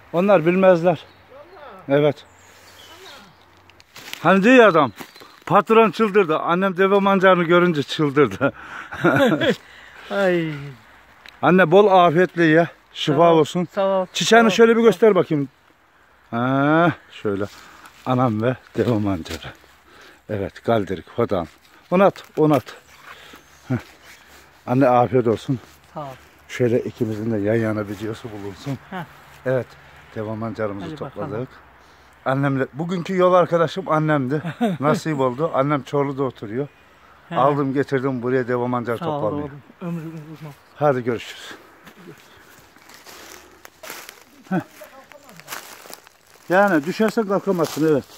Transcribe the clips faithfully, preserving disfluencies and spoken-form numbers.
Onlar bilmezler. Evet. Hani diyor ya adam, patron çıldırdı. Annem deve mancarını görünce çıldırdı. Ay. Anne bol afiyetle ye. Şifa Sağ ol, olsun. Sağ ol. Çiçeğini sağ şöyle bir ol. göster bakayım. Ha, şöyle. Anam ve deve mancarı. Evet, galdirik, hodan. Onat, onat. Heh. Anne afiyet olsun. Sağ ol. Şöyle ikimizin de yan yana videosu bulunsun. Heh. Evet, deve mancarımızı Hadi topladık. bakalım. Annemle, bugünkü yol arkadaşım annemdi. Nasip oldu. Annem Çorlu'da oturuyor. He. Aldım getirdim buraya deve mancar Sağ ol toplamaya. oğlum. Ömrünüz uzun. Hadi görüşürüz. Heh. Yani düşersen kalkamazsın, evet.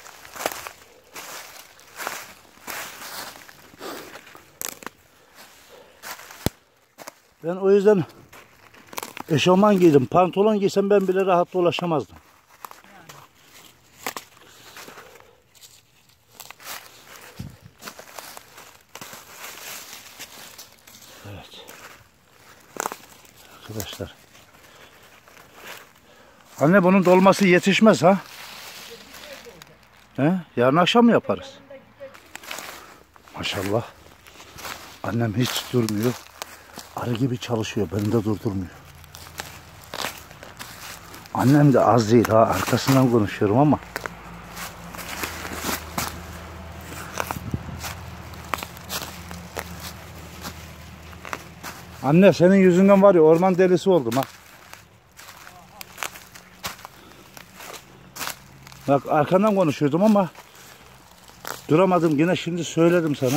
Ben o yüzden eşofman giydim. Pantolon giysem ben bile rahat dolaşamazdım. Evet. Arkadaşlar. Anne bunun dolması yetişmez ha? He? Yarın akşam mı yaparız? Maşallah. Annem hiç durmuyor. Arı gibi çalışıyor. Beni de durdurmuyor. Annem de az değil ha. Arkasından konuşuyorum ama. Anne senin yüzünden var ya orman delisi oldum ha. Bak arkandan konuşuyordum ama duramadım yine, şimdi söyledim sana.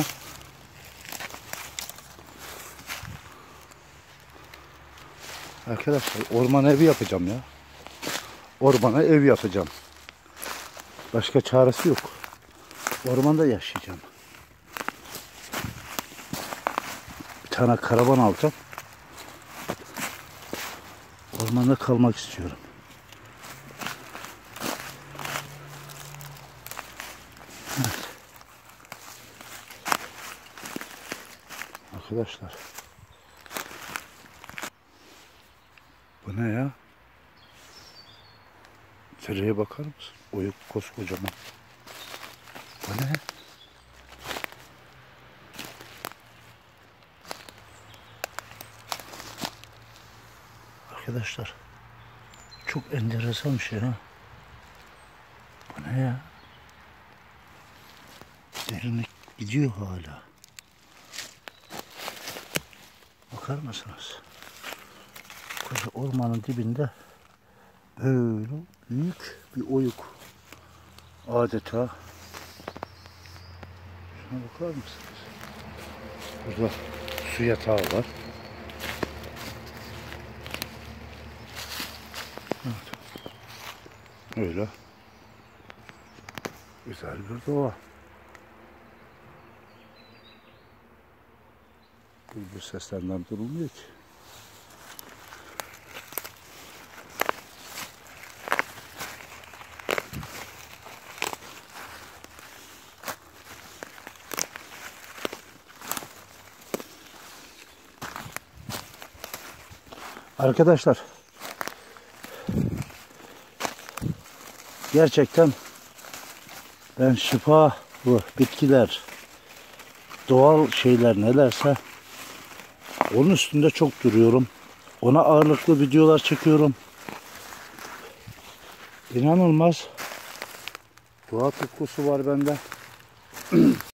Arkadaşlar ormana evi yapacağım ya. Ormana ev yapacağım. Başka çaresi yok. Ormanda yaşayacağım. Bir tane karavan alacağım. Ormanda kalmak istiyorum. Evet. Arkadaşlar. Bu ne ya? Sereye bakar mısın? Oyuk koskocaman. Bu ne? Arkadaşlar. Çok enteresan bir şey ha. Bu ne ya? Derinlik gidiyor hala. Bakar mısınız? Koca ormanın dibinde böyle büyük bir oyuk. Adeta. Şuna bakar mısınız? Burada su yatağı var. Evet. Öyle. Güzel bir doğa. Bu seslerinden durulmuyor ki. Arkadaşlar gerçekten ben şifalı bitkiler, doğal şeyler nelerse onun üstünde çok duruyorum. Ona ağırlıklı videolar çekiyorum. İnanılmaz doğa tutkusu var bende.